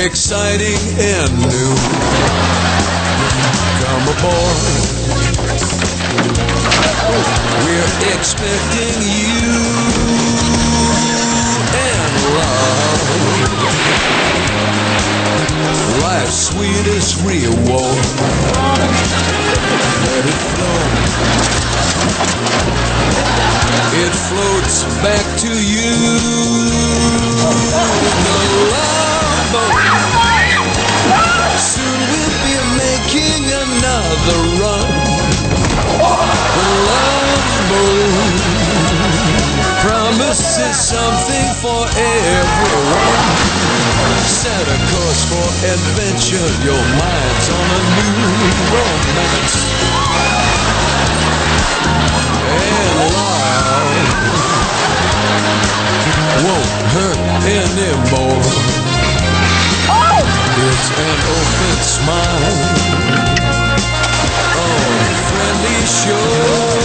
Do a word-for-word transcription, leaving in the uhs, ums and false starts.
exciting and new. Come aboard, we're expecting you and love, life's sweetest reward. Let it flow, it floats back to you. The love boat, soon we'll be making another run. The love boat promises something for everyone. Set a course for adventure, your mind's on a new romance. And love won't hurt anymore. It's an open smile on friendly shore.